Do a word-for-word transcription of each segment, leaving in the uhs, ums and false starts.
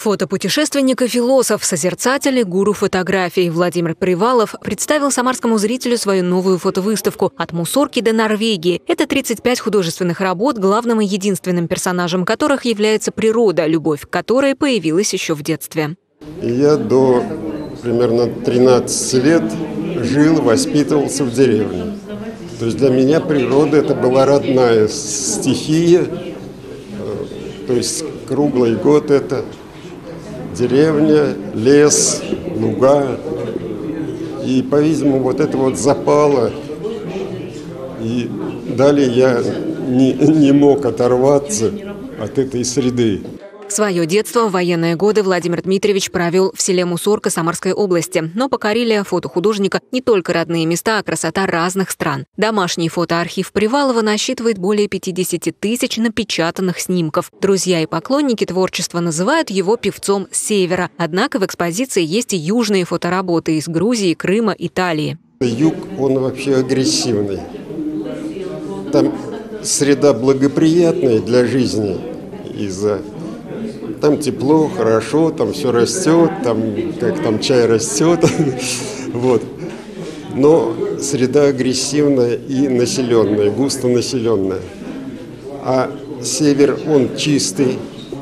Фотопутешественник и философ, созерцатель и гуру фотографий Владимир Привалов представил самарскому зрителю свою новую фотовыставку «От мусорки до Норвегии». Это тридцать пять художественных работ, главным и единственным персонажем которых является природа, любовь к которой появилась еще в детстве. Я до примерно тринадцати лет жил, воспитывался в деревне. То есть для меня природа – это была родная стихия, то есть круглый год это деревня, лес, луга. И, по-видимому, вот это вот запало. И далее я не, не мог оторваться от этой среды. Свое детство в военные годы Владимир Дмитриевич провел в селе Мусорка Самарской области. Но покорили фотохудожника не только родные места, а красота разных стран. Домашний фотоархив Привалова насчитывает более пятидесяти тысяч напечатанных снимков. Друзья и поклонники творчества называют его певцом с севера. Однако в экспозиции есть и южные фотоработы из Грузии, Крыма, Италии. Юг, он вообще агрессивный. Там среда благоприятная для жизни из-за... Там тепло, хорошо, там все растет, там, как там чай растет. Вот. Но среда агрессивная и населенная, густо населенная. А север, он чистый,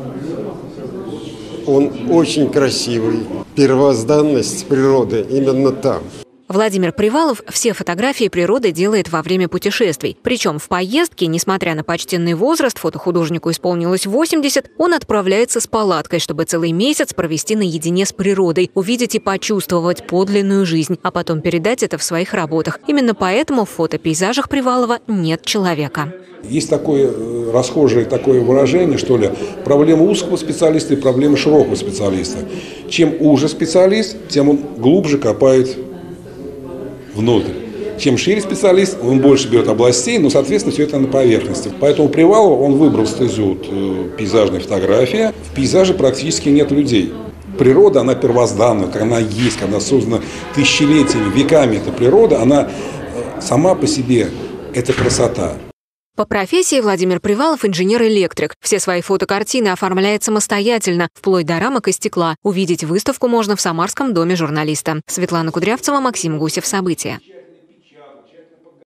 он очень красивый. Первозданность природы именно там. Владимир Привалов все фотографии природы делает во время путешествий. Причем в поездке, несмотря на почтенный возраст, фотохудожнику исполнилось восемьдесят, он отправляется с палаткой, чтобы целый месяц провести наедине с природой, увидеть и почувствовать подлинную жизнь, а потом передать это в своих работах. Именно поэтому в фотопейзажах Привалова нет человека. Есть такое расхожее такое выражение, что ли, проблема узкого специалиста и проблема широкого специалиста. Чем уже специалист, тем он глубже копает внутрь. Чем шире специалист, он больше берет областей, но, соответственно, все это на поверхности. Поэтому Привалов, он выбрал стезю пейзажной фотографии. В пейзаже практически нет людей. Природа, она первозданная, она есть, она создана тысячелетиями, веками. Эта природа, она сама по себе, это красота. По профессии Владимир Привалов – инженер-электрик. Все свои фотокартины оформляет самостоятельно, вплоть до рамок и стекла. Увидеть выставку можно в Самарском доме журналиста. Светлана Кудрявцева, Максим Гусев. События.